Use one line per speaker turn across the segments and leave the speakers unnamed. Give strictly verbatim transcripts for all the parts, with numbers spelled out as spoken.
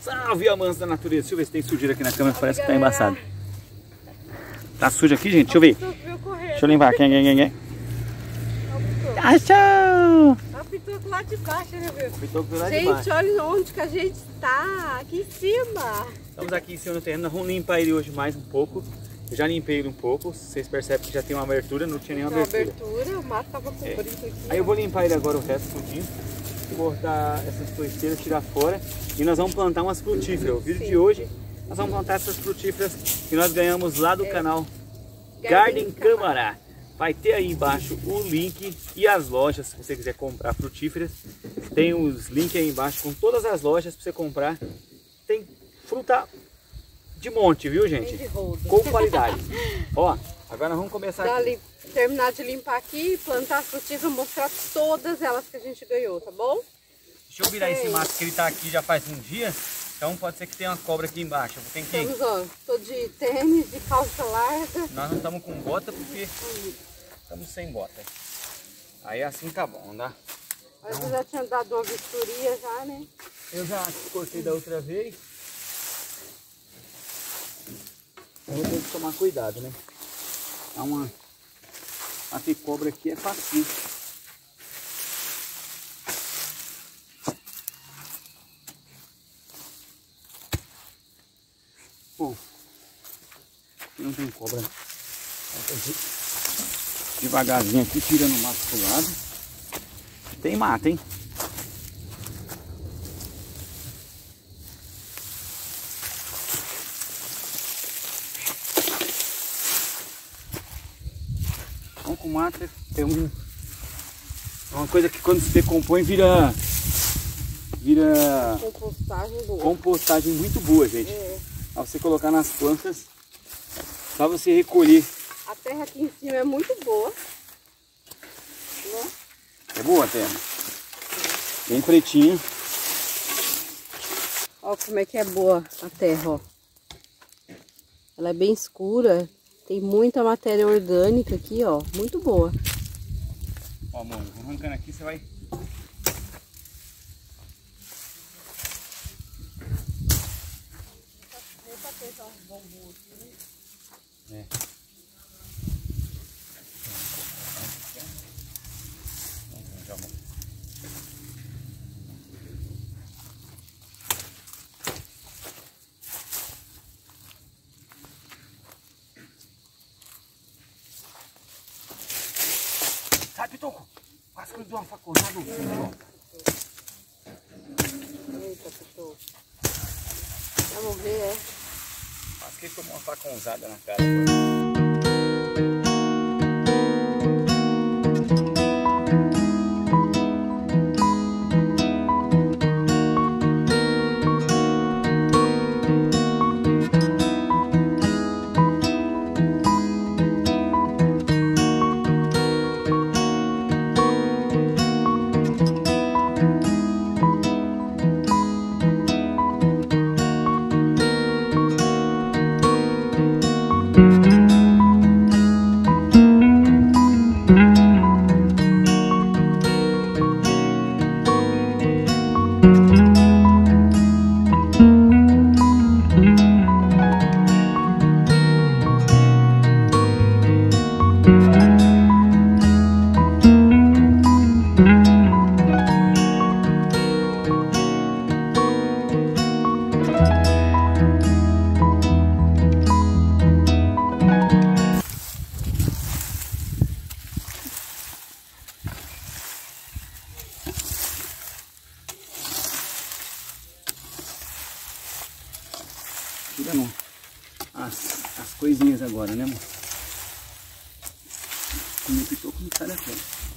Salve, amantes da natureza. Deixa eu ver se tem sujeira aqui na câmera, parece que tá embaçado. Tá sujo aqui, gente? Deixa eu ver. Deixa eu limpar. Quem, quem, quem, quem? Achou!
A pitoco lá de baixo, né, meu?
Pitoco lá de
Gente,
baixo.
olha onde que a gente está. Aqui em cima.
Estamos aqui em cima do terreno. Nós vamos limpar ele hoje mais um pouco. Eu já limpei ele um pouco. Vocês percebem que já tem uma abertura, não tinha nenhuma
Tem
abertura.
abertura, o mato tava cobrindo
É.
aqui.
Aí eu vou limpar ele agora o resto tudinho. Cortar essas toisteiras, tirar fora. E nós vamos plantar umas frutíferas. O vídeo
Sim.
de hoje, nós vamos plantar essas frutíferas que nós ganhamos lá do
É.
canal
Garden
Garden Câmara. Vai ter aí embaixo o link e as lojas, se você quiser comprar frutíferas. Tem os links aí embaixo com todas as lojas para você comprar. Tem fruta de monte, viu, gente?
Tem de rodo.
Com qualidade. Ó, agora nós vamos começar
Dá
aqui.
li- Terminar de limpar aqui, plantar as frutíferas, mostrar todas elas que a gente ganhou, tá bom?
Deixa eu virar esse mato que ele tá aqui já faz um dia. Então pode ser que tenha uma cobra aqui embaixo. Eu vou ter que...
Estamos, ó, tô de tênis, de calça larga.
Nós não estamos com bota porque estamos sem bota. Aí assim tá bom, não dá?
Mas eu já tinha dado uma vistoria já, né?
Eu já cortei da outra vez. Eu vou ter que tomar cuidado, né? Dá uma... A ter cobra aqui é fácil. Bom, aqui não tem cobra. Vou devagarzinho aqui, tirando o mato pro lado. Tem mato, hein? Então com mato é um, é uma coisa que quando se decompõe vira, vira
Compostagem boa.
compostagem muito boa, gente.
É.
Pra você colocar nas plantas, pra você recolher.
A terra aqui em cima é muito boa. Né?
É boa a terra. Bem pretinha.
Ó como é que é boa a terra, ó. Ela é bem escura. Tem muita matéria orgânica aqui, ó. Muito boa.
Ó, amor, arrancando aqui, você vai... É. Sai, Pitoco! Quase que eu dou uma faculdade no fundo, ó.
Eita, Pitoco. Vamos ver, é.
Quase que ele tomou uma faconzada na cara agora. Tirando as, as coisinhas agora, né, amor? O meu pitoco não sai daqui.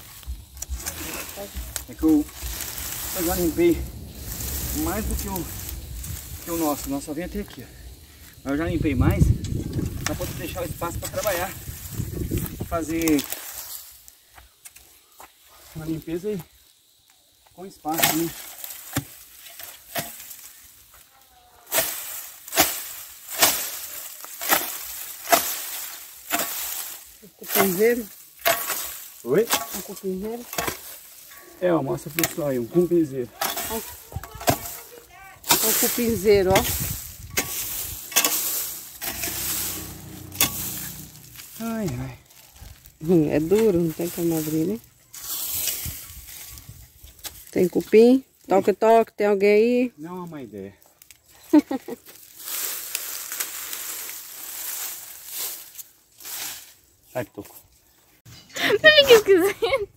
É que eu, eu já limpei mais do que o, que o nosso. O nosso só vem até aqui, ó. Mas eu já limpei mais para poder deixar o espaço para trabalhar. Fazer uma limpeza aí com espaço, né?
Cupinzeiro?
Oi?
Um cupinzeiro?
É, ó, mostra pro pessoal aí, um cumpizeiro.
Ó Olha o cupinzeiro, ó.
Ai, ai.
É duro, não tem como abrir, né? Tem cupim? Toque, toque, tem alguém aí?
Não é uma má ideia. Sai, Toco.
Fica esquisito.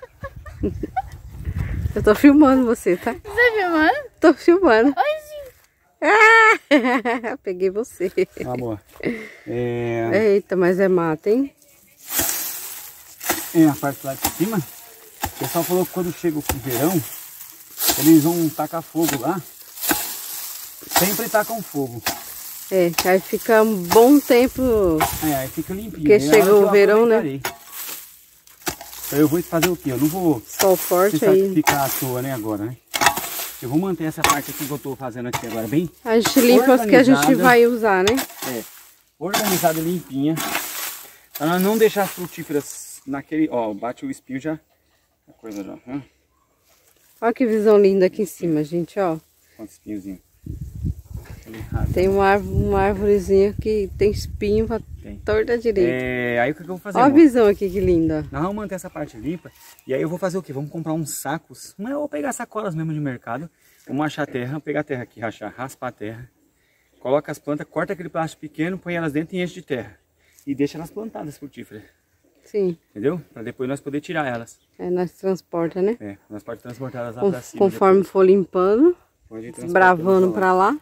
Eu tô filmando você, tá?
Você tá filmando?
Tô filmando.
Hoje.
Ah! Peguei você.
Amor. É...
Eita, mas é mata, hein?
é a parte lá de cima. O pessoal falou que quando chega o verão, eles vão tacar fogo lá. Sempre tacam fogo.
É, aí fica um bom tempo.
É, aí fica limpinho.
Porque
Aí
chega o verão, né?
Então eu vou fazer o quê? Eu não vou
Sol forte aí.
ficar à toa, né, agora, né? Eu vou manter essa parte aqui que eu tô fazendo aqui agora bem.
A gente limpa as que a gente vai usar, né?
É, organizada e limpinha. Pra nós não deixar as frutíferas naquele... Ó, bate o espinho já. A coisa já. Hum.
Olha que visão linda aqui em cima, gente, ó.
Quantos espinhozinhos.
Tem uma, árvore, uma árvorezinha que tem espinho pra torta direita.
É, aí o que eu vou fazer?
Olha a
amor?
visão aqui, que linda.
Nós vamos manter essa parte limpa. E aí eu vou fazer o quê? Vamos comprar uns sacos. Mas eu vou pegar sacolas mesmo de mercado. Vamos achar a terra, pegar a terra aqui, rachar, raspar a terra. Coloca as plantas, corta aquele plástico pequeno, põe elas dentro e enche de terra. E deixa elas plantadas, frutíferas.
Sim.
Entendeu? Pra depois nós poder tirar elas.
É, nós transporta, né?
É, nós podemos transportar elas lá
Com,
pra cima.
conforme
depois.
for limpando,
Pode ir transportando
bravando
pra
pra lá.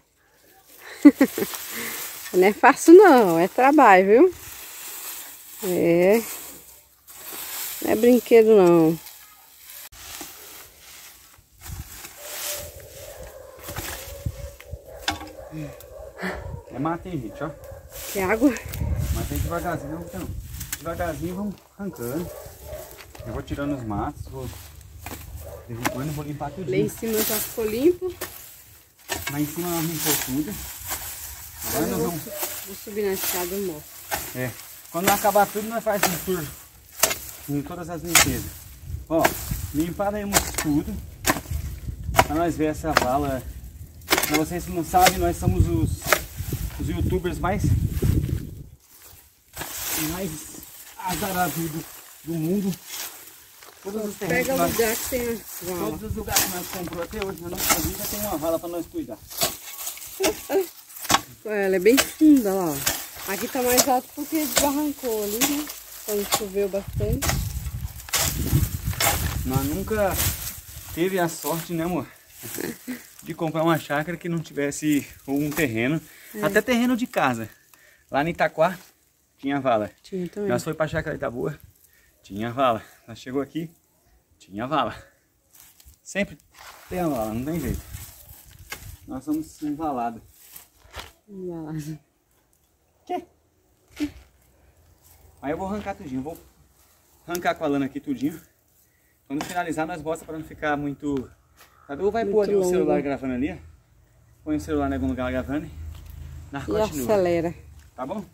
Não é fácil não, é trabalho, viu? É. Não é brinquedo não.
É mata, hein, gente, ó.
Que água?
Mas tem devagarzinho, não, então. Devagarzinho vamos arrancando. Eu vou tirando os matos, vou derrubando, vou limpar tudo.
Lá em cima já ficou limpo.
Lá em cima nós limpou tudo. Agora
Eu
nós
vou,
vamos...
vou subir na escada e mostro.
É. Quando acabar tudo, nós fazemos um tour em todas as limpezas. Ó, limparemos tudo. Pra nós ver essa vala. Pra vocês que não sabem, nós somos os, os youtubers mais mais azarados do, do mundo. Todos os terrenos
Pega o
nós,
lugar que tem as valas.
todos os lugares que nós compramos até hoje, na nossa vida tem uma vala para nós cuidar.
Ela é bem funda lá, ó. Aqui tá mais alto porque desbarrancou ali, né? Quando choveu bastante.
Nós nunca teve a sorte, né, amor? De comprar uma chácara que não tivesse um terreno, é. Até terreno de casa. Lá em Itaquá tinha vala.
Tinha também.
Nós foi pra chácara de Itaboa, tinha vala. Nós chegou aqui, tinha vala. Sempre tem a vala, não tem jeito. Nós somos envalados.
Envalado.
Que? Aí eu vou arrancar tudinho, vou arrancar com a lana aqui tudinho. Quando finalizar nós bota pra não ficar muito... Ou vai pôr ali o celular gravando ali, ó. Põe o celular em algum lugar gravando e nós continua.
E acelera.
Tá bom?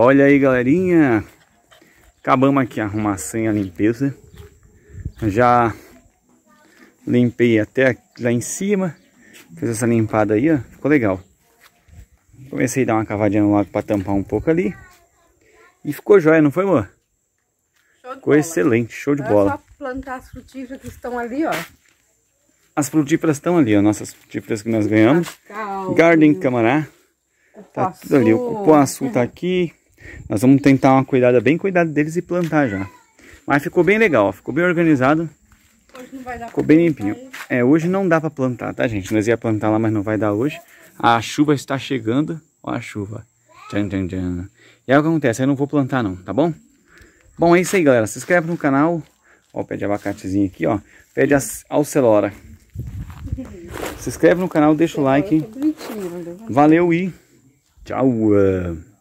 Olha aí, galerinha. Acabamos aqui a arrumação e a limpeza. Já limpei até lá em cima. Fiz essa limpada aí, ó. Ficou legal. Comecei a dar uma cavadinha no lado para tampar um pouco ali. E ficou jóia, não foi, amor?
Show de
Ficou
bola.
excelente, show de
Agora
bola.
é só plantar as frutíferas que estão ali, ó.
As frutíferas estão ali, ó. Nossas frutíferas que nós ganhamos.
Cacau,
Garden Camará. Tá tudo ali. O cupuaçu tá aqui. Nós vamos tentar uma cuidada, bem cuidada deles e plantar já. Mas ficou bem legal, ó. Ficou bem organizado.
Hoje não vai dar
Ficou
pra
bem
plantar
limpinho.
ele.
É, hoje não dá pra plantar, tá, gente? Nós ia plantar lá, mas não vai dar hoje. A chuva está chegando. Ó a chuva. Tchan, tchan, tchan. E aí o que acontece? Eu não vou plantar não, tá bom? Bom, é isso aí, galera. Se inscreve no canal. Ó o pé de abacatezinho aqui, ó. Pé de alcelora. Se inscreve no canal, deixa o like.
Bonitinho, né?
Valeu e tchau.